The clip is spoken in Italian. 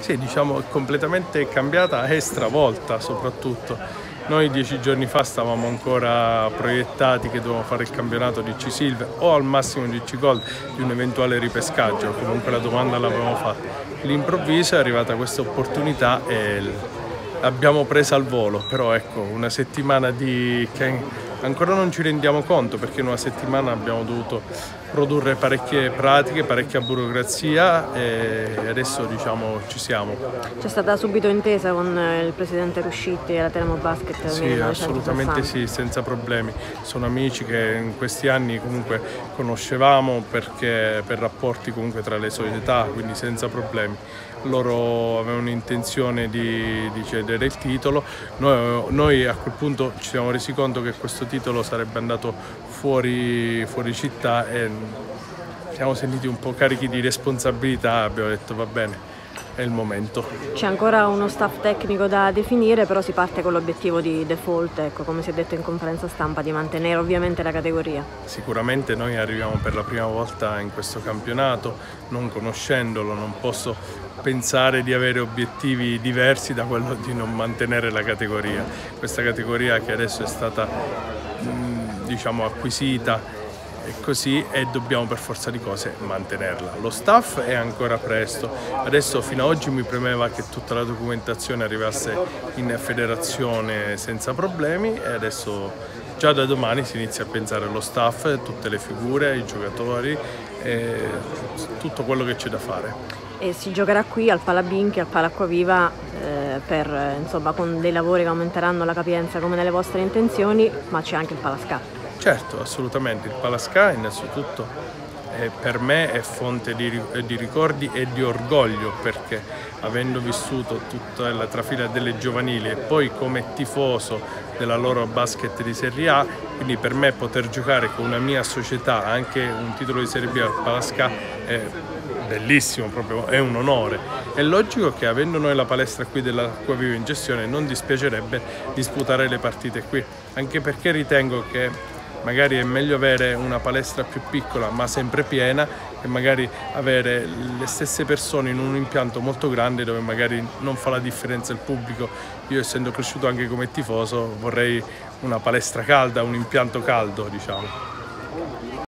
Sì, diciamo è completamente cambiata e stravolta soprattutto. Noi 10 giorni fa stavamo ancora proiettati che dovevamo fare il campionato di C Silver o al massimo di C Gold di un eventuale ripescaggio, comunque la domanda l'avevamo fatta. All'improvviso è arrivata questa opportunità e l'abbiamo presa al volo, però ecco, una settimana che ancora non ci rendiamo conto perché in una settimana abbiamo dovuto produrre parecchie pratiche, parecchia burocrazia e adesso diciamo ci siamo. C'è stata subito intesa con il presidente Ruscitti e la Teramo Basket? Sì, assolutamente sì, senza problemi. Sono amici che in questi anni comunque conoscevamo perché per rapporti comunque tra le società, quindi senza problemi. Loro avevano intenzione di cedere il titolo, noi a quel punto ci siamo resi conto che questo titolo sarebbe andato fuori città e siamo sentiti un po' carichi di responsabilità, abbiamo detto va bene, è il momento. C'è ancora uno staff tecnico da definire, però si parte con l'obiettivo di default, ecco, come si è detto in conferenza stampa, di mantenere ovviamente la categoria. Sicuramente noi arriviamo per la prima volta in questo campionato, non conoscendolo non posso pensare di avere obiettivi diversi da quello di non mantenere la categoria. Questa categoria che adesso è stata diciamo acquisita e così e dobbiamo per forza di cose mantenerla. Lo staff è ancora presto, adesso fino ad oggi mi premeva che tutta la documentazione arrivasse in federazione senza problemi e adesso già da domani si inizia a pensare allo staff, tutte le figure, i giocatori e tutto quello che c'è da fare. E si giocherà qui al Palabinchi, al Palacquaviva, insomma, con dei lavori che aumenteranno la capienza come nelle vostre intenzioni, ma c'è anche il Palasca. Certo, assolutamente, il Palasca innanzitutto per me è fonte di ricordi e di orgoglio perché avendo vissuto tutta la trafila delle giovanili e poi come tifoso della loro basket di Serie A, quindi per me poter giocare con una mia società anche un titolo di Serie B al Palasca è bellissimo, proprio è un onore. È logico che avendo noi la palestra qui dell'Acquaviva in gestione non dispiacerebbe disputare le partite qui, anche perché ritengo che magari è meglio avere una palestra più piccola ma sempre piena e magari avere le stesse persone in un impianto molto grande dove magari non fa la differenza il pubblico. Io essendo cresciuto anche come tifoso vorrei una palestra calda, un impianto caldo diciamo.